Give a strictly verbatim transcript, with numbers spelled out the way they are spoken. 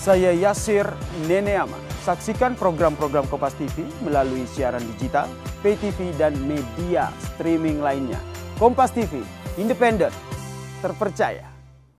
Saya Yasir Neneama. Saksikan program-program Kompas T V melalui siaran digital, pay T V, dan media streaming lainnya. Kompas T V, independen, terpercaya.